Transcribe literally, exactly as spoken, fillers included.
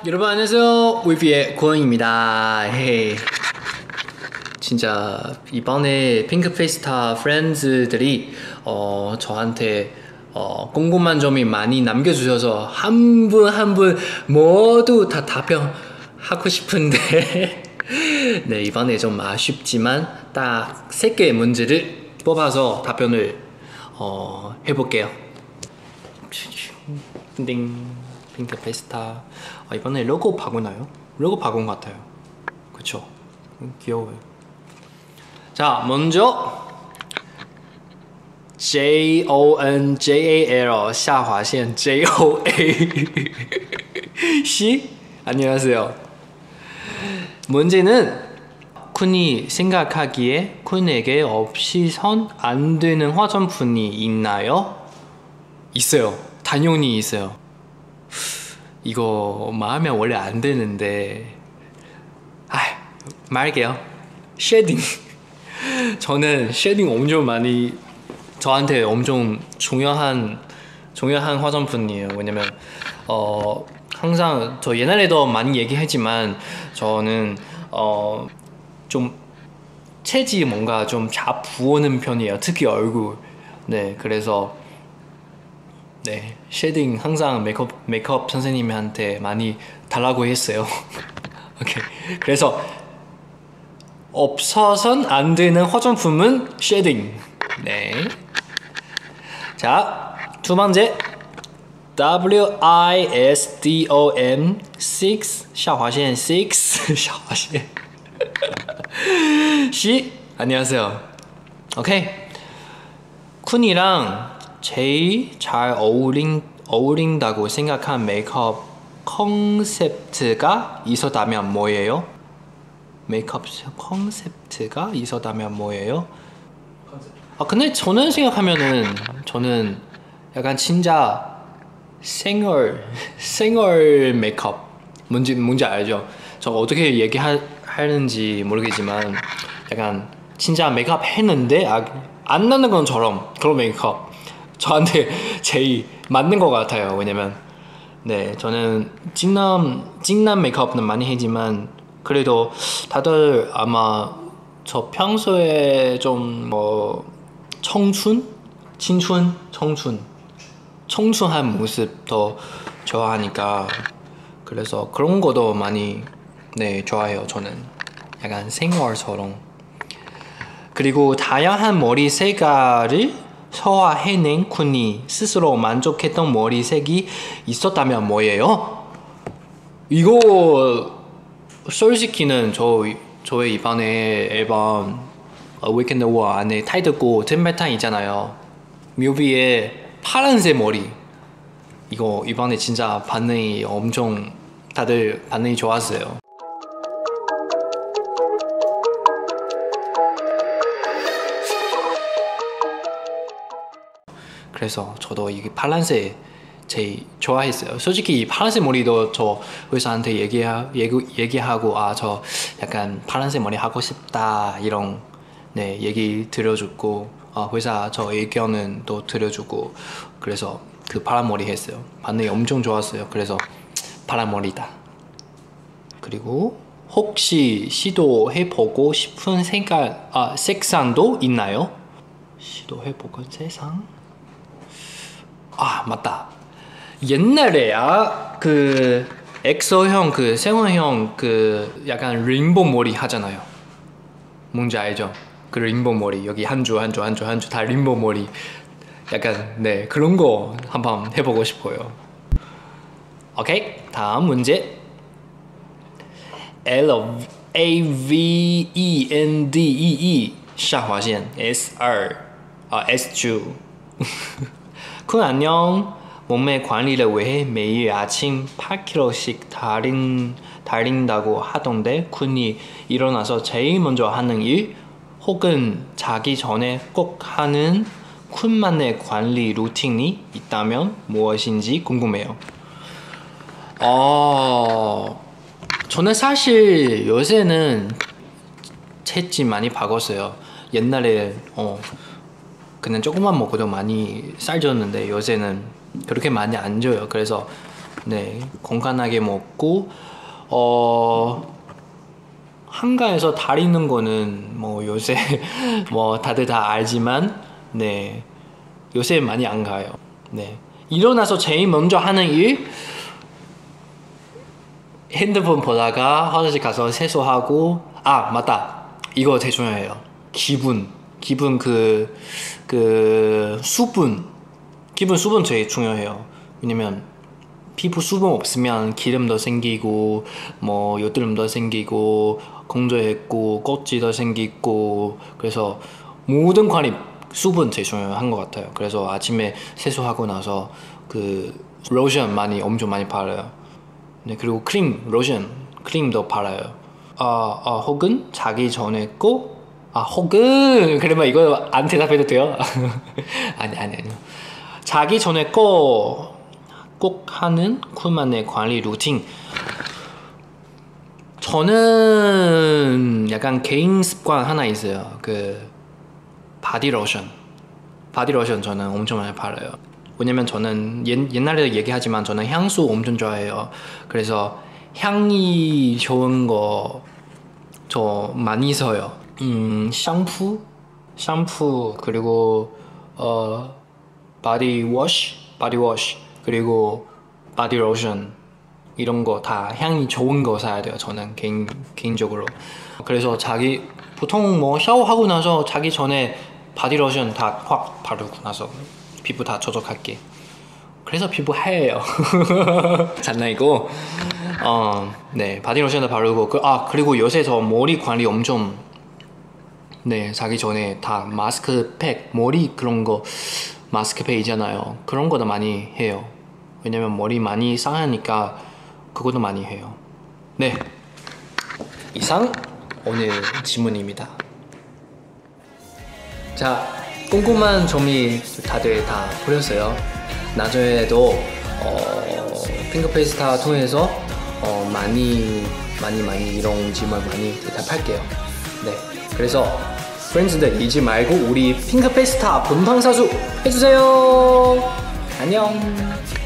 여러분 안녕하세요. 위비의 고은입니다. 헤이. 진짜 이번에 핑크페이스타 프렌즈들이 어, 저한테 어, 궁금한 점이 많이 남겨주셔서 한 분 한 분 모두 다 답변하고 싶은데 네, 이번에 좀 아쉽지만 딱 세 개의 문제를 뽑아서 답변을 어, 해볼게요. 띵. 핑크페이스타. 아, 이번에 로고 바꾸나요? 로고 바꾼 것 같아요. 그쵸? 귀여워요. 자, 먼저 J O N J A L 下划线 J O A 씨 안녕하세요. 문제는 쿤이 생각하기에 쿤에게 없이선 안 되는 화장품이 있나요? 있어요. 당연히 있어요. 이거 말하면 원래 안 되는데 아 말할게요. 쉐딩. 저는 쉐딩 엄청 많이 저한테 엄청 중요한 중요한 화장품이에요. 왜냐면 어 항상 저 옛날에도 많이 얘기했지만 저는 어 좀 체지 뭔가 좀 잘 부어는 편이에요. 특히 얼굴. 네, 그래서 네, 쉐딩 항상 메이크업, 메이크업 선생님한테 많이 달라고 했어요. 오케이. 그래서 없어선 안 되는 화장품은 쉐딩. 네. 자, 두 번째 W I S D O M six 下划线 six 下划线씨 안녕하세요. 오케이. 쿤이랑 제일 잘 어울린, 어울린다고 생각한 메이크업 컨셉트가 있었다면 뭐예요? 메이크업 컨셉트가 있었다면 뭐예요? 아 근데 저는 생각하면은 저는 약간 진짜 생얼 생얼 메이크업 뭔지 뭔지 알죠? 저 어떻게 얘기하는지 모르겠지만 약간 진짜 메이크업 했는데 아, 안 나는 것처럼 그런 메이크업 저한테 제일 맞는 것 같아요. 왜냐면 네 저는 찡남 찡남 메이크업은 많이 하지만 그래도 다들 아마 저 평소에 좀 뭐 청춘?青春? 청춘 청춘한 모습 더 좋아하니까 그래서 그런 것도 많이 네 좋아해요. 저는 약간 생얼처럼. 그리고 다양한 머리 색깔을 소화해낸 쿤이 스스로 만족했던 머리색이 있었다면 뭐예요? 이거 솔직히는 저, 저의 이번에 앨범 Weekend War 안에 타이틀곡 템베탄 있잖아요. 뮤비에 파란색 머리 이거 이번에 진짜 반응이 엄청 다들 반응이 좋았어요. 그래서 저도 이 파란색 제일 좋아했어요. 솔직히 이 파란색 머리도 저 회사한테 얘기하, 얘기, 얘기하고 아 저 약간 파란색 머리 하고 싶다 이런 네 얘기 들려주고 아, 회사 저 의견은 또 들려주고 그래서 그 파란 머리 했어요. 반응이 엄청 좋았어요. 그래서 파란 머리다. 그리고 혹시 시도해보고 싶은 색깔 아 색상도 있나요? 시도해보고 색상? 아 맞다. 옛날에 아, 그 엑소형 그 세원형 그 약간 레인보우 머리 하잖아요. 뭔지 알죠? 그 레인보우 머리 여기 한 줄 한 줄 한 줄 한 줄 다 레인보우 머리 약간 네 그런 거 한번 해보고 싶어요. 오케이 다음 문제 L A V E N D E E 下划线 S二 아 S two 쿤 안녕. 몸매 관리를 위해 매일 아침 팔 킬로그램씩 달린, 달린다고 하던데 쿤이 일어나서 제일 먼저 하는 일 혹은 자기 전에 꼭 하는 쿤만의 관리 루틴이 있다면 무엇인지 궁금해요. 어... 저는 사실 요새는 채집 많이 바꿨어요. 옛날에 어, 그냥 조금만 먹어도 많이 쌀 줬는데 요새는 그렇게 많이 안 줘요. 그래서 네, 건강하게 먹고 어 한가해서 다리는 거는 뭐 요새 뭐 다들 다 알지만 네 요새 많이 안 가요. 네, 일어나서 제일 먼저 하는 일 핸드폰 보다가 화장실 가서 세수하고 아 맞다 이거 되게 중요해요. 기분 기분 그 그 수분 기분 수분 되게 중요해요. 왜냐면 피부 수분 없으면 기름도 생기고 뭐 여드름도 생기고 건조했고 껍질도 생기고 그래서 모든 관리 수분 제일 중요한 것 같아요. 그래서 아침에 세수하고 나서 그 로션 많이 엄청 많이 바르요. 네, 그리고 크림 로션 크림도 바르요. 아, 아 혹은 자기 전에 꼭 아 혹은 그러면 이거 안 대답해도 돼요? 아니 아니 아니 자기 전에 꼭 꼭 하는 쿨만의 관리 루틴. 저는 약간 개인 습관 하나 있어요. 그 바디로션 바디로션 저는 엄청 많이 바르요. 왜냐면 저는 옛, 옛날에도 얘기하지만 저는 향수 엄청 좋아해요. 그래서 향이 좋은 거 저 많이 써요. 음, 샴푸? 샴푸 그리고 어 바디워시? 바디워시 그리고 바디로션 이런 거 다 향이 좋은 거 사야 돼요. 저는 개인, 개인적으로. 그래서 자기 보통 뭐 샤워하고 나서 자기 전에 바디로션 다 확 바르고 나서 피부 다 촉촉할게. 그래서 피부 하얘요. 장난이고 어, 네 바디로션도 바르고 그, 아 그리고 요새 저 머리 관리 엄청 네 자기 전에 다 마스크팩 머리 그런 거 마스크팩 있잖아요. 그런 것도 많이 해요. 왜냐면 머리 많이 상하니까 그것도 많이 해요. 네 이상 오늘 질문입니다. 자 궁금한 점이 다들 다 풀렸어요. 나중에도 어, 핑크페이스타 통해서 어, 많이 많이 많이 이런 질문 많이 대답할게요. 네 그래서 프렌즈들 잊지 말고 우리 핑크페이스타 본방사수 해주세요. 안녕.